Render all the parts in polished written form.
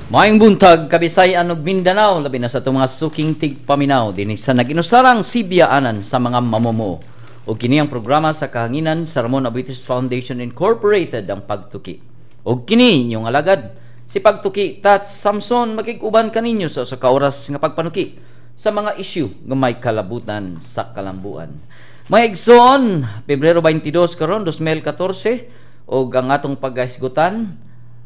Maayong buntag, Kabisayan ug Mindanao, labi na sa itong mga suking tigpaminaw din sa naginusarang sibiyaanan sa mga mamumuo. O kini ang programa sa kahanginan sa Ramon Abuetis Foundation Incorporated ang pagtuki. O kini inyong alagad, si Pagtuki Tat Samson makikuban kaninyo sa kaoras nga pagpanuki sa mga issue nga may kalabutan sa kalambuan. Mga igsoon, Pebrero 22 karon 2014 o ang atong paghisgutan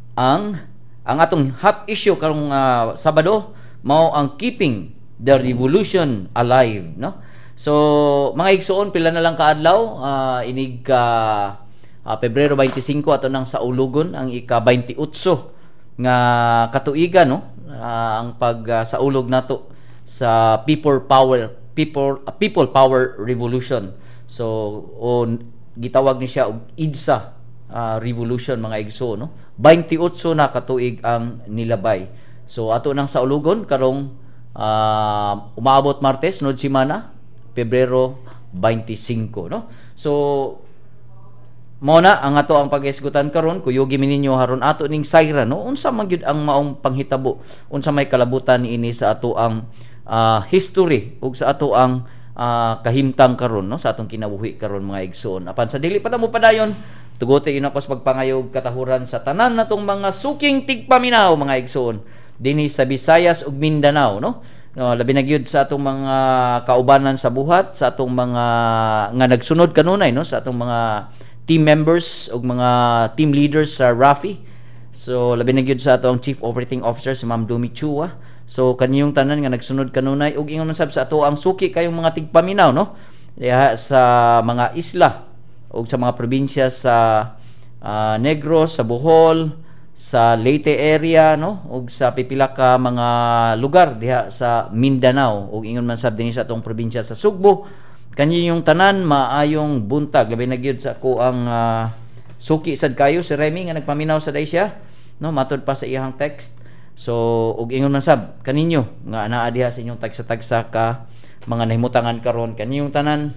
ang atong hot issue karong Sabado mao ang keeping the revolution alive, no? So mga igsoon, pila na lang kaadlaw inig Pebrero 25 ato nang sa ulugon ang ika-28 nga katuigan, no? Ang pag saulog nato sa people power revolution. So gitawag ni siya og IDSA revolution, mga igso, no? 28 na katuig ang nilabay. So ato nang sa ulugon karong umaabot Martes nod semana Pebrero 25, no? So mao na ang ato ang pag-isgutan karon. Kuyugi mininyo haron ato ning sayra, no? Unsa man gyud ang maong panghitabo, unsa may kalabutan ini sa ato ang history ug sa ato ang kahimtang karon, no? Sa atong kinabuhi karon, mga igsoon. Apan sa dili pa ta mo padayon, tugote yun ako sa pagpangayog katahuran sa tanan natong mga suking tigpaminaw, mga igsoon, dinhi sa Visayas ug Mindanao, no? Labi na gyud sa atong mga kaubanan sa buhat, sa atong mga nga nagsunod kanunay, no? Sa atong mga team members ug mga team leaders sa RAFI. So labi na gyud sa atong Chief Operating Officer si Ma'am Dumi Chua. So kaniyong tanan nga nagsunod kanunay ug ingon man sab sa ato ang suki kayong mga tigpaminaw, no? Diha sa mga isla o sa mga probinsya sa Negros, sa Bohol, sa Leyte area, no? O sa pipila ka mga lugar diha sa Mindanao o ingon man sab dinhi sa atong probinsya sa Sugbo. Kanyang tanan maayong buntag. Labi na gyud sa ako ang suki sad kayo si Remy nga nagpaminaw sa siya, no? Matod pa sa iyang text. So og ingon man sab kaninyo nga anaa diha sa inyong tagsa-tagsa ka mga nahimutangan karon, kanyang tanan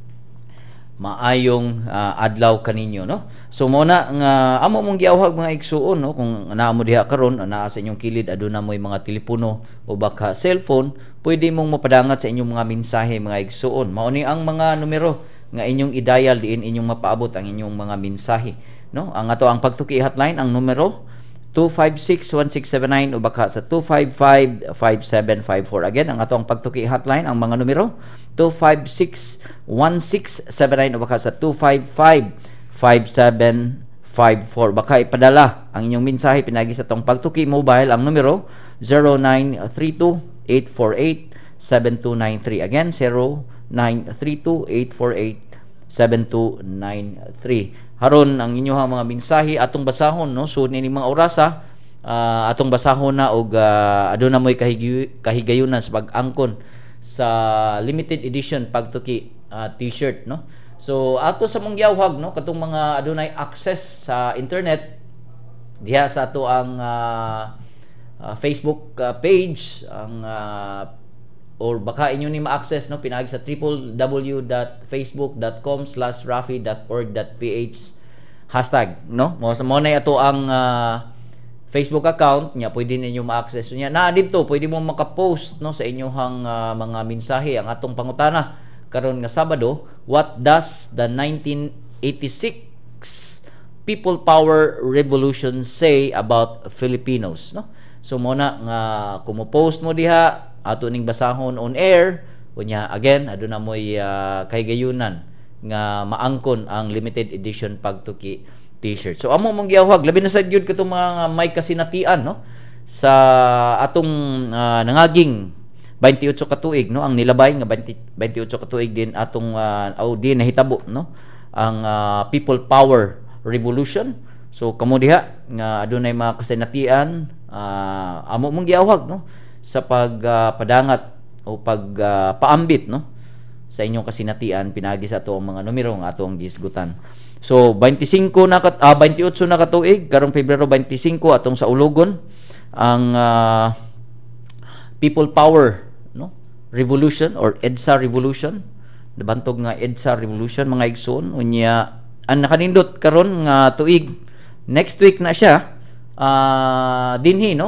maayong adlaw kaninyo, no? So mo na nga amo mong giawhag, mga igsuon, no? Kung naa mo diha karon, naa sa inyong kilid aduna moy mga telepono o baka cellphone, pwede mong mapadangat sa inyong mga mensahe, mga igsuon. Mao ni ang mga numero nga inyong i-dial diin inyong mapaabot ang inyong mga mensahe, no? Ang ato ang Pagtuki hotline, ang numero 256-1679 o baka sa 255-5754. Again, ang atong Pagtuki hotline, ang mga numero 256-1679 o baka sa 255-5754. Baka ipadala ang inyong mensahe pinagi sa atong Pagtuki mobile, ang numero 0932-848-7293. Again, 0932-848-7293. Haron ang inyong mga mensahe atong basahon, no? So nini mga orasa atong basahon na og aduna moy kahigayunan sa pag-angkon sa limited edition Pagtuki t-shirt, no? So ato sa mong giawhag, no, katong mga adunay access sa internet diha sa ato ang Facebook page, ang or baka inyo ni ma-access, no, pinagi sa www.facebook.com/rafi.org.ph hashtag, no? Mo na ato ang Facebook account nya, pwede ninyo ma-access nya na dito. Pwede mo maka-post, no, sa inyong mga mensahe. Ang atong pangutana karon nga Sabado, what does the 1986 People Power Revolution say about Filipinos, no? So mo na nga kumo-post mo diha, ato ning basahon on air unya. Again, aduna moy kahigayunan nga maangkon ang limited edition Pagtuki t-shirt. So amo mong giawhag, labi na sad gyud katong mga may kasinatian, no, sa atong nangaging 28 katuig, no, ang nilabay nga 28 katuig din atong din nahitabo, no, ang People Power Revolution. So kamo diha nga adunay mga kasinatian, amo mong giawhag, no, sa pagpadangat o pagpaambit, no, sa inyong kasinatian pinagi sa ato ang mga numero nga ato ang gisgutan. So 28 na katuig karong Pebrero 25 atong sa ulugon ang People Power, no, Revolution or EDSA Revolution. Nabantog nga EDSA Revolution, mga igsoon. Unya ang nakanindot karon nga tuig, next week na siya dinhi, no,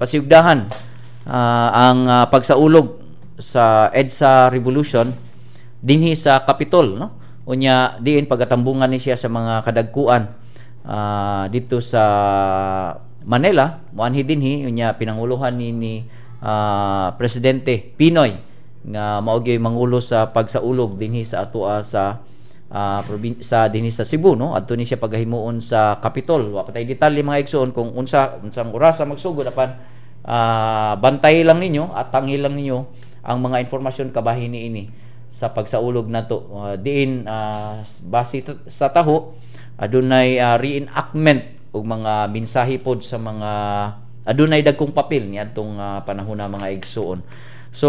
pasiugdahan ang pagsaulog sa EDSA Revolution dinhi sa Capitol, no? Unya diin pagatambungan ni siya sa mga kadagkuan dito sa Manila, muanhi dinhi unya pinanguluhan ni Presidente Pinoy nga mao gyud mangulo sa pagsaulog dinhi sa atoa sa dinhi sa Cebu, no? Adto ni siya pagahimuon sa Capitol. Wa patay detalye mga igsoon kung unsang orasa magsugod apan bantay lang ninyo at tangil lang ninyo ang mga informasyon kabahin ini sa pagsaulog nato. Diin base sa taho adunay reenactment og mga mensahe pod sa mga adunay dagkong papel niadtong panahon na mga igsoon. So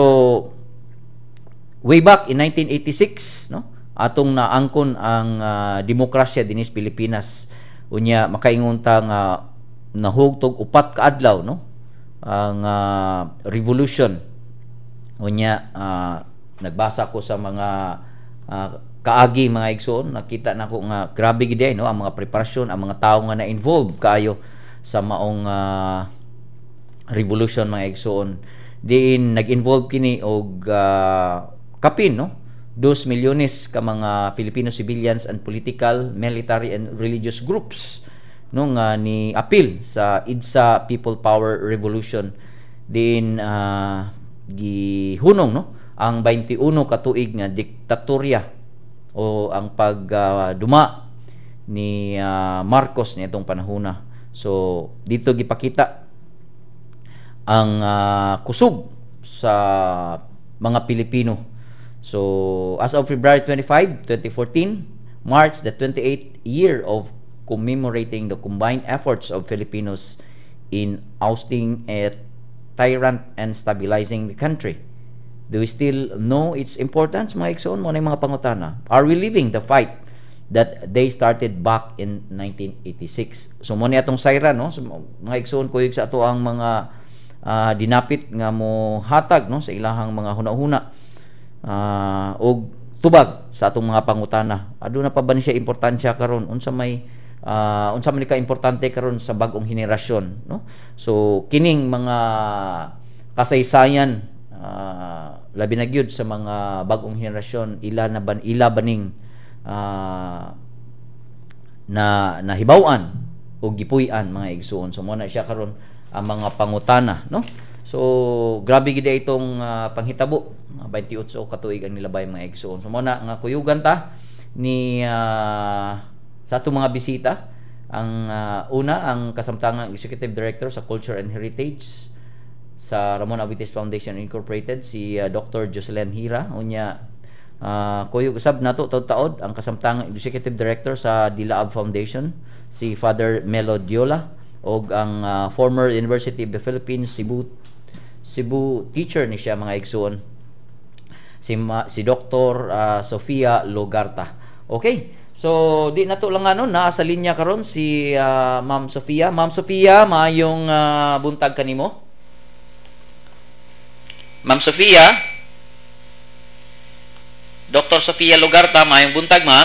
way back in 1986, no, atong naangkon ang demokrasya dinis Pilipinas. Unya makaingon ta nga nahugtog 4 ka adlaw, no, ang revolution. Unya nagbasa ko sa mga kaagi mga igsoon, nakita nako nga grabe gid no ang mga preparasyon, ang mga tawo nga na-involved kaayo sa maong revolution mga igsoon. Diin nag-involve kini og kapin, no, 2 milyones ka mga Filipino civilians and political, military and religious groups, no, nga ni appeal sa EDSA People Power Revolution. Diin gihunong, no, ang 21 ka tuig nga diktatorya o ang pagduma ni Marcos nitong panahona. So dito gipakita ang kusog sa mga Pilipino. So as of February 25, 2014 marks the 28th year of commemorating the combined efforts of Filipinos in ousting a tyrant and stabilizing the country. Do we still know its importance, mga igsoon? Mo na mga pangutana. Are we living the fight that they started back in 1986? So mo ni atong sayra, no, so, mga igsoon kuyog sa ato ang mga dinapit nga mo hatag, no, sa ilahang mga hunahuna og tubag sa atong mga pangutana. Aduna pa ba ni siya importansya karon? Unsa man ka importante karon sa bag-ong henerasyon, no? So kining mga kasaysayan labi na gyud sa mga bagong henerasyon ila baning na nahibaw-an o gipuy-an mga igsoon. So mo na siya karon ang mga pangutana, no? So grabe gid itong panghitabo. 28 ka tuig ang nilabay mga igsoon. So mo na nga kuyugan ta ni sa atong mga bisita. Ang una ang kasamtangang Executive Director sa Culture and Heritage sa Ramon Abites Foundation Incorporated, si Dr. Jocelyn Hira. Unya kuyog usab nato taud-taod ang kasamtangang Executive Director sa Dilaab Foundation, si Father Melo Diola, og ang former University of the Philippines Cebu teacher ni siya mga igsoon, si Dr. Sofia Logarta. Okay, so di nato lang naa sa linya karon si Ma'am Sofia. Ma'am Sofia, maayong buntag kanimo. Ma'am Sofia, Dr. Sofia Logarta, maayong buntag, ma'am.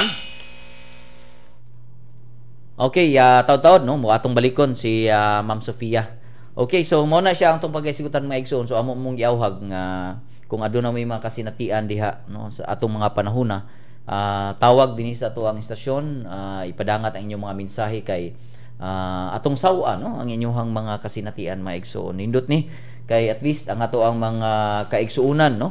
Okay, taud-taud, no, mo atong balikon si Ma'am Sofia. Okay, so mo na siya ang tong pagaysigutan mga igsoon. So amo mong giawhag nga kung aduna may mga kasinatian diha, no, sa atong mga panahona, tawag dinhi sa ato ang istasyon, ipadangat ang inyong mga mensahe kay atong sawa, no, ang inyong mga kasinatian mga igsoon. Nindot ni kay at least ang ato ang mga kaigsuunan, no,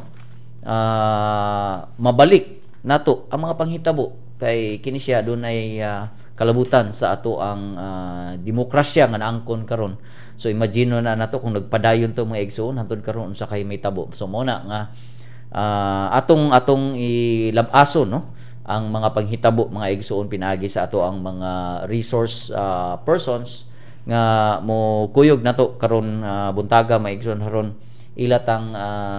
mabalik nato ang mga panghitabo kay kini siya dunay kalabutan sa ato ang demokrasya nga naangkon karon. So imagine na nato kung nagpadayon to mga igsoon hantod karon unsa kay may tabo. So mo na nga atong ilabaso, no, ang mga panghitabo mga igsoon pinaagi sa ato ang mga resource persons nga mo kuyog nato karon buntaga maigsoon haron ilatang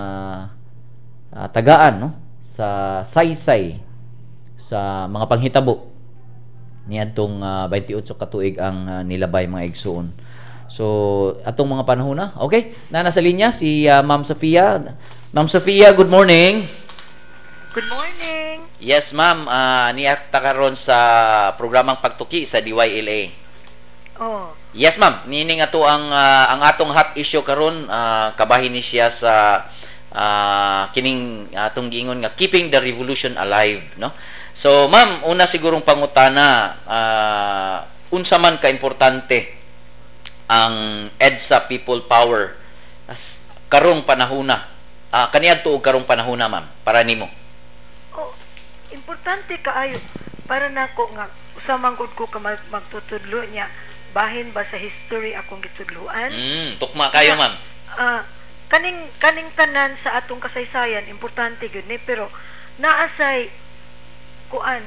tagaan, no, sa saysay sa mga panghitabo niadtong 28 ka tuig ang nilabay mga igsoon. So atong mga panahon na. Okay, nasa linya si Ma'am Sofia. Ma'am Sofia, good morning. Good morning. Yes, ma'am. Niakta karon sa programang Pagtuki sa DYLA. Oh. Yes, ma'am. Meaning ato ang atong hot issue karon, kabahin ni siya sa kining atong giingon nga keeping the revolution alive, no? So, ma'am, una sigurong pangutana, unsa man ka importante ang EDSA People Power karong panahona. Kaniadto og karong panahona, ma'am, para nimo. Oh, importante kaayo para nako nga usamang gud ko ka magtutudlo niya bahin ba sa history akong gitudloan. Tukma kayo, ma'am. Kaning tanan sa atong kasaysayan importante gyud ni, pero naasay kuan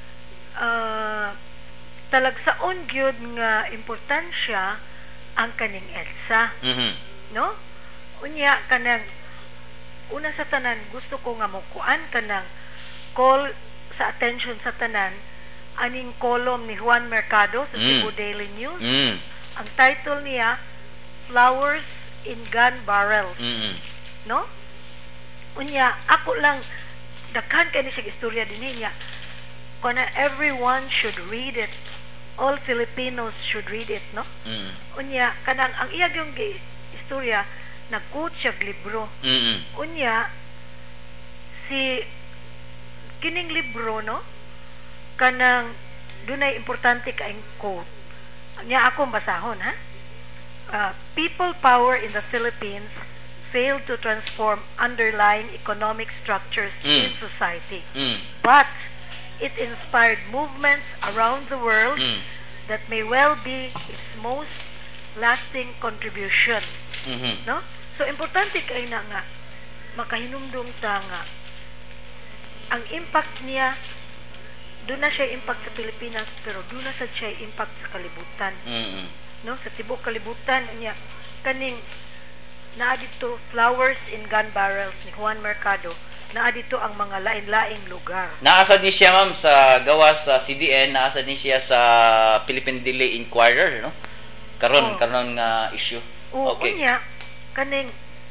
talagsaon gyud nga importansya ang kaning EDSA, no? Unya kanang una sa tanan gusto ko nga mo kuan kanang call sa attention sa tanan aning column ni Juan Mercado sa Cebu Daily News. Ang title niya Flowers in Gun Barrels, no? Unya ako lang daghan kay ni siya istorya dinhi niya. Kuna everyone should read it. All Filipinos should read it, no? Unya kanang ang iya gyung istorya nag-quote siya libro. Unya si kining libro, no? Kanang dunay importante kaing quote. Nya akong basahon, ha? People power in the Philippines failed to transform underlying economic structures in society. But it inspired movements around the world that may well be its most lasting contribution. No? So, importante kay na nga makahinumdum ta nga ang impact niya doon na siya impact sa Pilipinas, pero doon na sad siya impact sa kalibutan. No? Sa tibok kalibutan niya kaning naa dito Flowers in Gun Barrels ni Juan Mercado, naa dito ang mga lain-laing lugar. Naasad ni siya, ma'am, sa gawas sa CDN, naasad ni siya sa Philippine Daily Inquirer, no? Karon nga issue. Okay. Unya kaning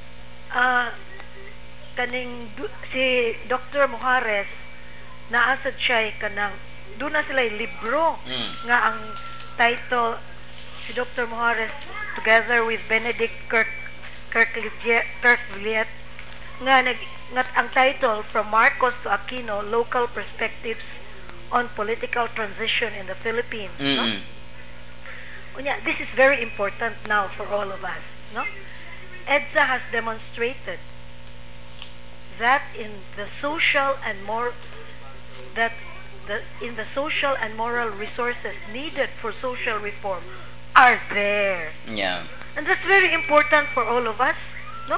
si Dr. Mojares naasad siya kanang doon na sila libro nga ang title si Dr. Mojares together with Benedict Kirkvilliet nga ang title From Marcos to Aquino, Local Perspectives on Political Transition in the Philippines, no? Unya, this is very important now for all of us, no? EDSA has demonstrated that in the social and moral resources needed for social reform are there. Yeah. And that's very important for all of us, no?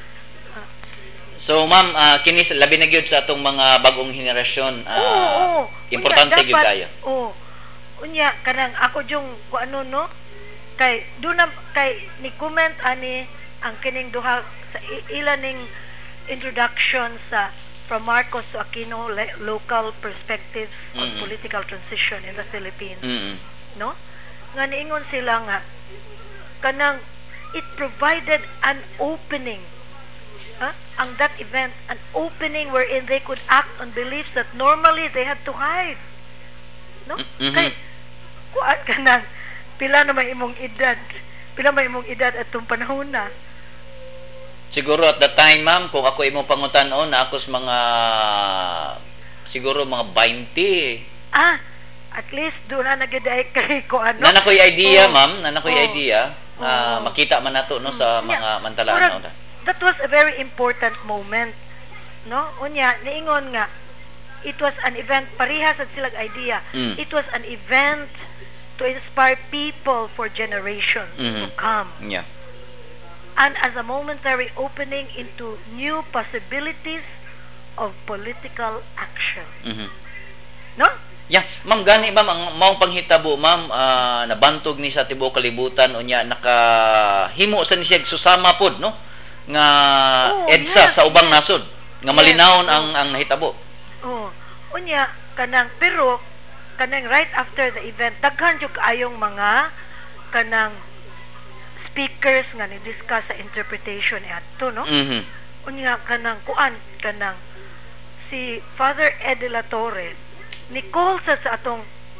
So, ma'am, kini labi na gyud sa atong mga bagong henerasyon. Importante gyud kayo. Unya kanang ako jung kuano, no? Kay ni comment ani ang kining duha sa ilaning introduction sa From Marcos to Aquino, Local Perspectives on Political Transition in the Philippines, no? Nga niingon sila nga kanang it provided an opening, ang that event, an opening wherein they could act on beliefs that normally they had to hide, no? Kay kuat kanang pila na may imong edad atong panahon na. Siguro at that time, ma'am, kung ako imong pangutan-on na akos mga siguro mga 20. At least doon na nagaday kay ko ano. Nanakoy idea, ma'am, idea. Makita man nato, no, sa mga mantalaan. That was a very important moment, no? Unya niingon nga it was an event, parihas at silang idea. It was an event to inspire people for generations to come. Yeah. And as a momentary opening into new possibilities of political action. No? Yeah, ma'am, gani ma'am ang maong panghitabo, ma'am, nabantog ni sa tibuok kalibutan unya nakahimo sa ni siya susama pod, no? Nga EDSA sa ubang nasod nga malinawon ang nahitabo. Unya kanang pero kanang right after the event daghan jud kaayong mga kanang speakers nga ni discuss sa interpretation adto, no? Unya kanang kuan kanang si Father Ed de la Torre ni call sa atong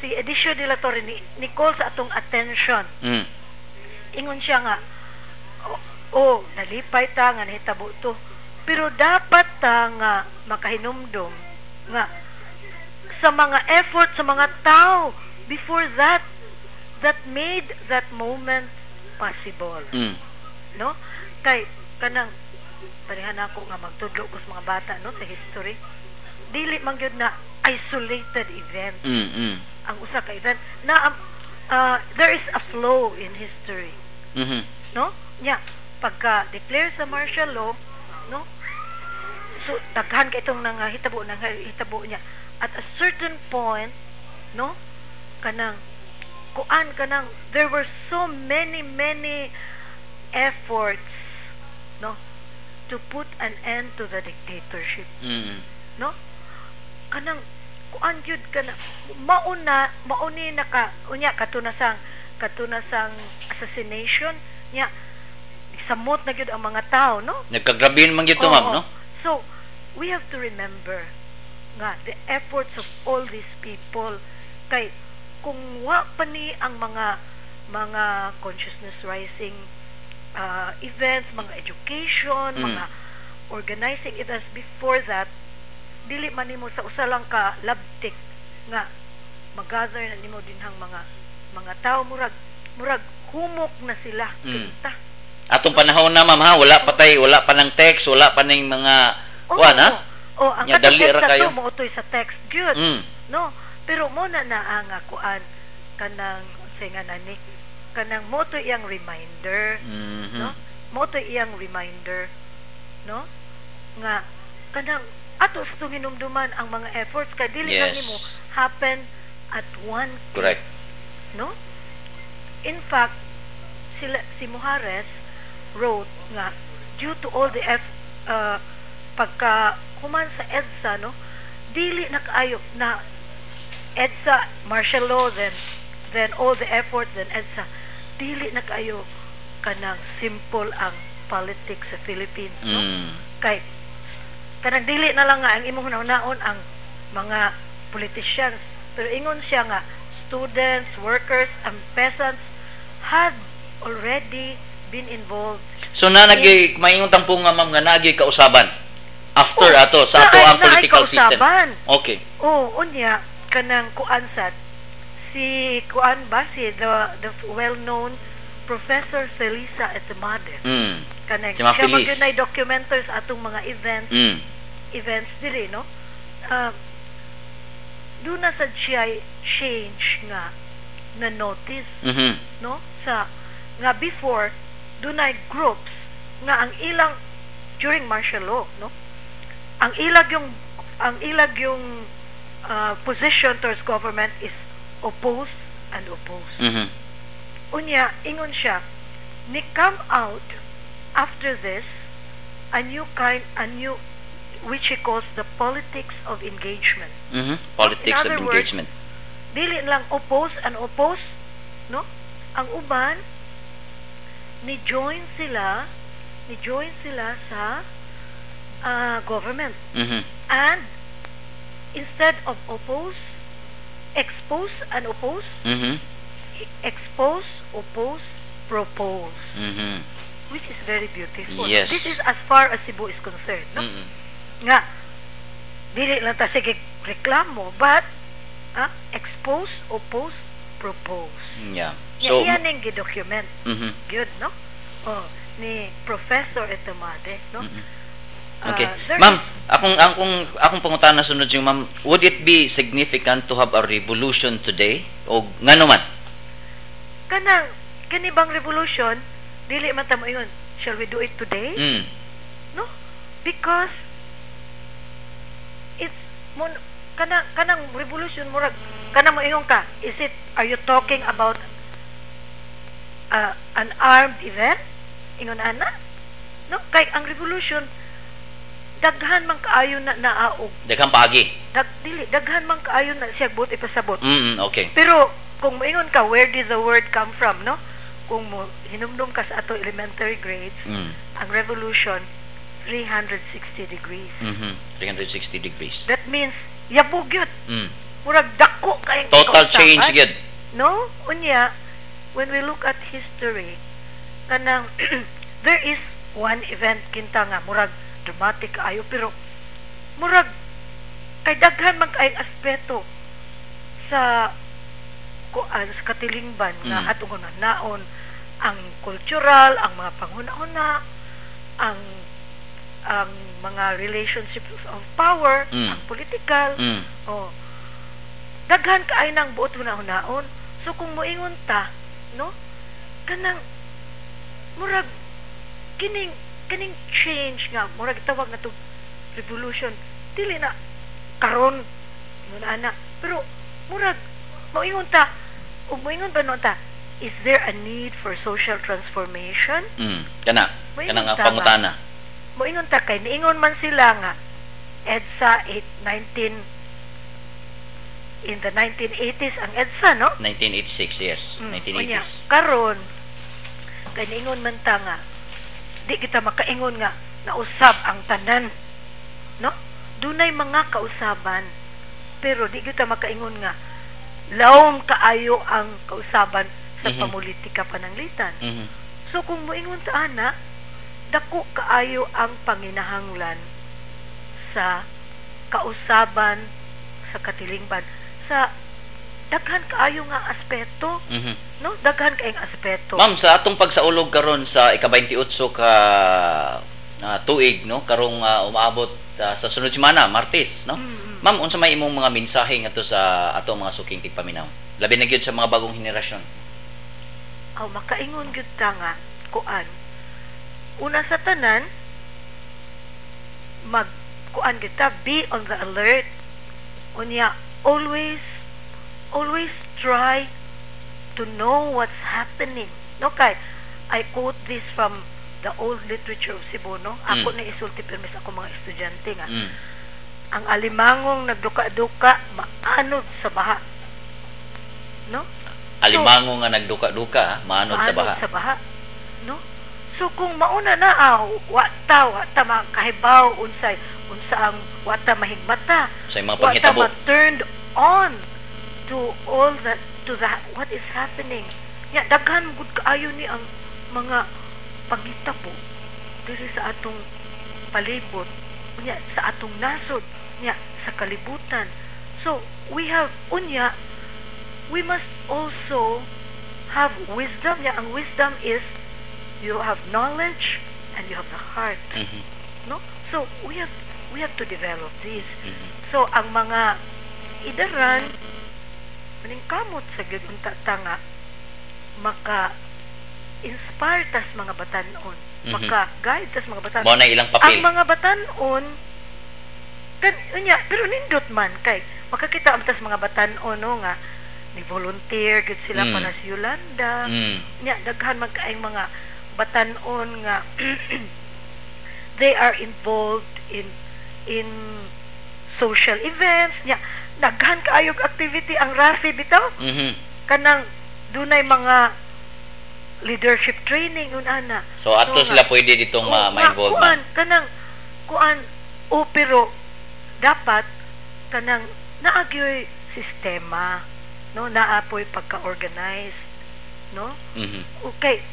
si Edicio de la Torre ni call sa atong attention. Ingon siya nga, nalipay ta nga nahitabo to. Pero dapat ta nga makahinumdom nga sa mga effort sa mga tao before that made that moment possible. No? Kay kanang parehan ako nga magtudlo ko sa mga bata no sa history. Dili man gyud na isolated event. Ang usa ka event na there is a flow in history. No? Nya pagka declare sa martial law, no? So daghan ka itong hitabo niya at a certain point, no? Kanang there were so many efforts, no, to put an end to the dictatorship. No? Kanang kuan gyud kana mauni katunasang assassination nya samot na gyud ang mga tao, no? Nagkagrabihin man gyud to, ma'am, no? So we have to remember nga the efforts of all these people kay kung wa pa ni ang mga consciousness rising events, mga education, mga organizing events before that, dili man nimo sa usa lang ka labtik nga mag-gather na nimo dinhang mga tao murag humok na sila kita. Atong panahon na, ma'am, ha, wala pa ng text, wala pa ning mga kuan, ha? Ang dali ra kayo mo utoy sa text good. No, pero mo na ang kuan kanang singa nani kanang mo to iyang reminder, no? Mo to iyang reminder, no? Nga kanang ato sa hinumduman ang mga efforts kay dili lang nimo happen at one click. Correct. No? In fact, si Mujares wrote nga due to all the pagka human sa EDSA, no, dili na kaayo na EDSA martial law then all the efforts then EDSA dili na kaayo kanang simple ang politics sa Philippines, no? Kay kanang dili na lang nga ang imong naon ang mga politicians, pero ingon siya nga students, workers, and peasants had already been involved. So nagi maingon tampo nga, ma'am, nga nagi kausaban after ato sa ato ang political system. Okay. Unya kanang kuansat si the well-known Professor Felisa Etemade. Kanang siya magud na documenters atong mga events diri, no? Do na sad siya change nga na notice, no? Sa nga before dunay groups nga ang ilang during martial law, no? Ang ilag yung position towards government is oppose and oppose. Unya ingon siya ni come out after this a new which he calls the politics of engagement. Politics of engagement. Dili lang oppose and oppose, no? Ang uban ni join sila sa government. And instead of oppose, expose and oppose, expose, oppose, propose. Which is very beautiful. Yes. This is as far as Cebu is concerned, no? Nga dili lang ta sige reklamo, but expose, oppose, propose. Yeah. So yan ang gidocument. Good, no? Ni Professor Etemade, no? Okay. Ma'am, akong pangutan na sunod yung, ma'am, would it be significant to have a revolution today? O ngano man? Kani bang revolution, dili man ta mo ingon, shall we do it today? No? Because it's kanang revolution murag kanang mo ingon ka, are you talking about an armed event? Ingon ana? No? Kay ang revolution daghan man kaayo na naaog. Daghang paagi. Daghan man kaayo na siya but ipasabot. Okay. Pero kung moingon ka, where did the word come from, no? Kung mo hinumdum ka sa ato elementary grades, ang revolution 360 degrees. 360 degrees. That means yabog yun. murag dako kayong Total kausaban. change gyud. No? Unya, when we look at history, kanang there is one event kinta nga murag dramatic ayo pero murag kay daghan man kaayong aspeto sa kuan sa katilingban nga atong naon ang cultural, ang mga panghuna-huna, ang mga relationships of power, ang political. Daghan kaay nang buot hunahon. So kung moingon ta, no? Kanang murag kining change nga murag tawag na to revolution dili na karon muna ana pero murag moingon ta ug moingon ba no ta, is there a need for social transformation? Kana nga pangutana. Moingon ta kay niingon man sila nga EDSA in the 1980s ang EDSA, no? 1986, yes. 1980s. Karon kay niingon man ta nga di kita makaingon nga nausab ang tanan, no? Dunay mga kausaban pero di kita makaingon nga lawom kaayo ang kausaban sa pamulitika pananglitan. So kung moingon ta ana, dako kaayo ang panginahanglan sa kausaban sa katilingban sa daghan kaayo nga aspeto, no? Daghan kaayong aspeto. Ma'am, sa atong pagsaulog karon sa ika-28 ka tuig, no? Karong umaabot sa sunod semana, Martes, no? Ma'am, unsa may imong mga mensahe ngadto sa atong mga suking tigpaminaw? Labi na gyud sa mga bagong henerasyon. Makaingon gyud ta nga kuan. Una sa tanan, kuan gyud ta, be on the alert. Unya, always try to know what's happening. No, kay I quote this from the old literature of Cebu, no? Ako na isulti permis ako mga estudyante nga. Ang alimangong nagduka-duka maanod sa baha. No? Alimango nga nagduka-duka, maanod sa baha. No? So kung mauna na wata makahibaw unsa ang wata mahigmata. Sa mga panghitabo. Wata turned on to all that what is happening. Nya daghan gud kaayo ni ang mga panghitabo diri sa atong palibot, nya sa atong nasod, nya sa kalibutan. So we must also have wisdom. Yeah, ang wisdom is you have knowledge and you have the heart. No? So we have to develop this. So ang mga idaran maningkamot sa gyud unta nga maka-inspire tas mga batan-on, maka-guide tas mga batan-on. Mao na ilang papel. Ang mga batan-on pero nindot man kay makakita ang tas mga batan-on no, nga ni volunteer gid sila para sa Yolanda. Nya daghan man kaayong mga batan-on nga they are involved in social events. Nya daghan kaayog activity ang RAFI bitaw. Kanang dunay mga leadership training ana. So ato sila pwede ditong ma-involve man. Kanang kuan pero dapat kanang naagyoy sistema, no, naapoy pagka-organize, no? Okay,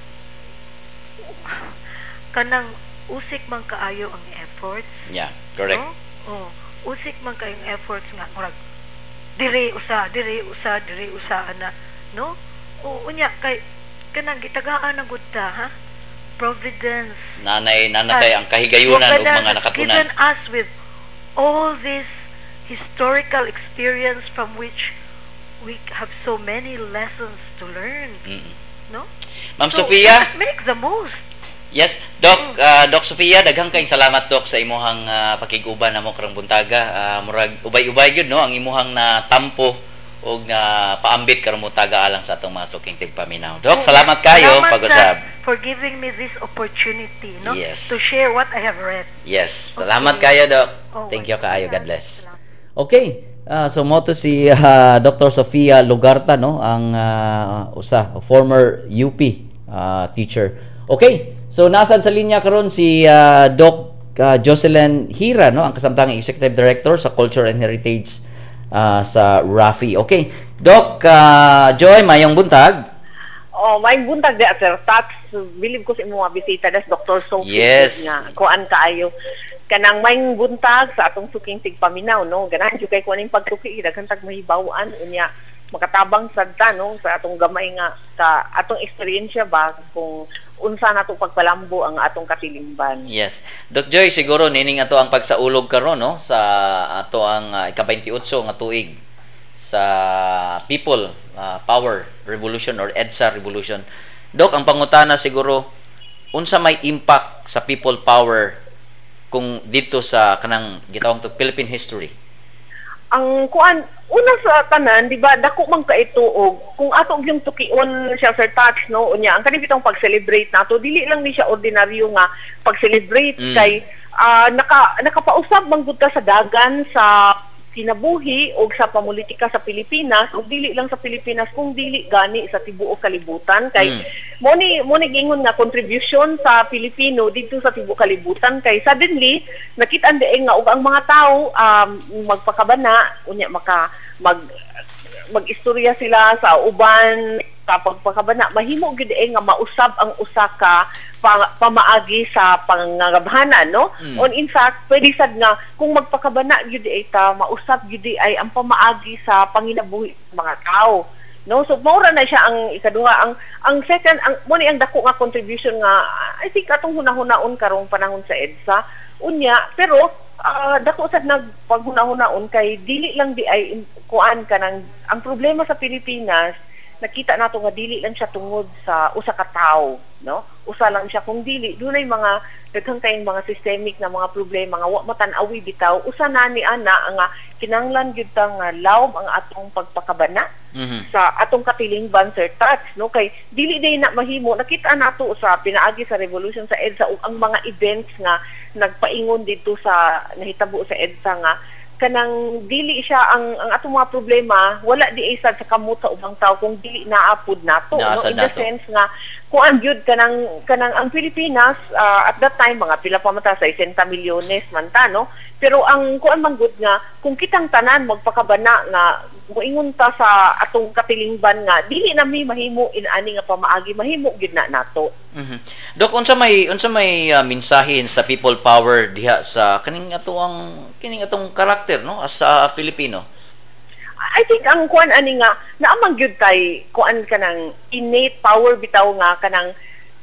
kanang usik man kaayo ang efforts. Yeah, correct. No? Usik man kayong efforts nga murag diri usa ana, no? Unya kay kanang gitagaan ang gud ta, ha? Providence. Nanay ang kahigayunan ug mga nakatunan. Given us with all this historical experience from which we have so many lessons to learn. No? Ma'am Sofia, make the most. Yes, Doc, Doc Sofia, daghang kayong salamat Doc sa imuhang pakiguban namo karong buntaga. Murag ubay-ubay gyud no ang imuhang na tampo og na paambit karong buntaga alang sa atong mga suking tigpaminaw. Doc, salamat kayo pag-usab. For giving me this opportunity, no, yes, to share what I have read. Yes, salamat kayo Doc. Thank you kaayo, God bless. Okay. So mo to si Dr. Sofia Lugarta, no, ang former UP teacher. Okay. So nasad sa linya karon si Doc Jocelyn Hira, no, ang kasamtang Executive Director sa Culture and Heritage sa Rafi. Okay. Doc, Joy, mayong buntag. Oh, may buntag di sir. Tax, believe ko sa imong mga bisita das Dr. Sophie Yes. nga kuan kaayo. Kanang may buntag sa atong suking tigpaminaw no. Ganahan jud kay kuaning pagtuki daghan tag mahibaw-an unya makatabang sadta no sa atong gamay nga ka atong eksperyensya ba kung unsa nato pagpalambo ang atong katilingban. Yes. Doc Joy, siguro nining ato ang pagsaulog karon no sa ato ang ika-28 nga tuig sa People Power Revolution or EDSA Revolution. Doc, ang pangutana siguro unsa may impact sa people power kung dito sa kanang gitawag to Philippine history? Ang kuan una sa tanan di ba dako man ka ituog kung ato yung tukion siya sir touch no unya ang kanibitong pag-celebrate nato dili lang ni siya ordinaryo nga pag-celebrate kay nakapausab man gud ka sa dagan sa kinabuhi o sa pamulitika sa Pilipinas o dili lang sa Pilipinas kung dili gani sa tibuok kalibutan kay mo ni gingon nga contribution sa Pilipino dito sa tibuok kalibutan kay suddenly nakita ande nga og ang mga tao magpakabana unya mag-istorya sila sa uban sa pagpakabana mahimo gid nga mausab ang usa ka pamaagi sa pangangabhanan no on in fact pwede sad nga kung magpakabana gyud ta mausab gyud ay ang pamaagi sa panginabuhi sa mga tao no so maura na siya ang ikaduha ang second ang mo ni ang dako nga contribution nga I think atong hunahunahon karong panahon sa EDSA unya pero dako sad nagpaghunahunahon kay dili lang di ay kuan kanang ang problema sa Pilipinas nakita nato nga dili lang siya tungod sa usa ka tawo no usa lang siya kung dili dunay mga daghang kayong mga systemic na mga problema nga wa matan-awi bitaw usa na ni ana nga kinahanglan gyud ta nga lawom ang atong pagpakabana sa atong katilingban sir touch no kay dili day na mahimo nakita nato sa pinaagi sa revolution sa EDSA ug ang mga events nga nagpaingon dito sa nahitabo sa EDSA nga kanang dili siya ang atong mga problema wala di isa sa kamot sa ubang tao kung dili naapod nato no in the sense nga kuan gyud kanang ang Pilipinas at that time mga pila pa mata sa 60 milyones man ta no pero ang kuan man gud nga kung kitang tanan magpakabana nga moingon ta sa atong katilingban nga dili na mi mahimo inani nga pamaagi mahimo gyud na nato. Dok, unsa may mensahe sa people power diha sa kining atong karakter no as a Filipino? I think ang kuan ani nga naamang gyud kay kuan kanang innate power bitaw nga kanang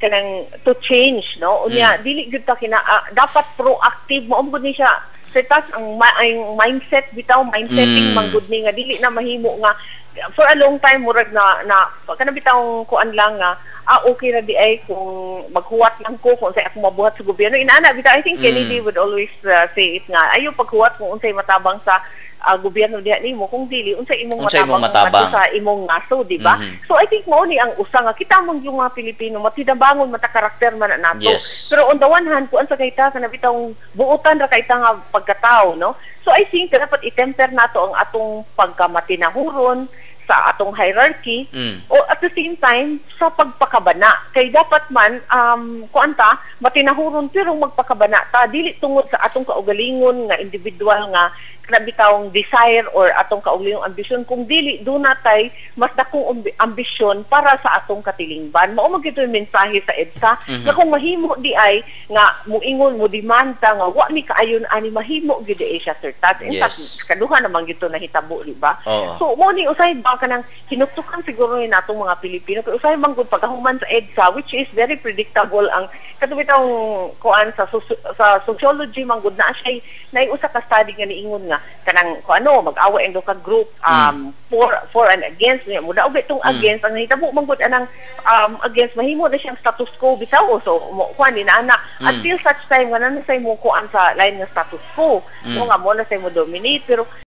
to change no unya dili gyud ta dapat proactive mo gud ni siya setas ang mindset bitaw mindsetting man gud ni nga dili na mahimo nga for a long time murag na kana bitaw kuan lang nga okay na di ay kung maghuwat lang ko kung unsay ako mabuhat sa gobyerno inaana bitaw I think Kennedy would always say it nga ayo paghuwat kung unsay matabang sa gobyerno diha nimo kung dili unsay imong matabang sa imong ngaso di ba so I think mao ni ang usa nga kita mong yung mga Pilipino matidabangon mata karakter man nato pero on the one hand kuan sa kayta kana bitong buutan ra kayta nga pagkatao no so I think dapat itemper nato ang atong pagkamatinahuron sa atong hierarchy o at the same time sa pagpakabana kay dapat man kuanta matinahuron pero magpakabana ta dili tungod sa atong kaugalingon nga individual nga kanabitawong desire or atong kaugalingong ambisyon kung dili do natay mas dakong ambisyon para sa atong katilingban mao man gito mensahe sa EDSA nga kung mahimo di ay nga moingon mo demanda nga wa mi kaayon ani mahimo gyud ay siya sir tat in fact kaduha naman gito nahitabo di ba so mo ni usay ba kanang hinuktukan siguro ni natong mga Pilipino kay usay man gud pagkahuman sa EDSA which is very predictable ang katubitong kuan sa sociology man gud na siya nay usa ka study nga niingon nga kanang mag-away ang duka group for and against niya mo daw bitong against ang nahitabo man gud anang against mahimo na siyang status quo bitaw so kuan ni ana until such time nga na say mo kuan sa line nga status quo mo nga mo na say mo dominate pero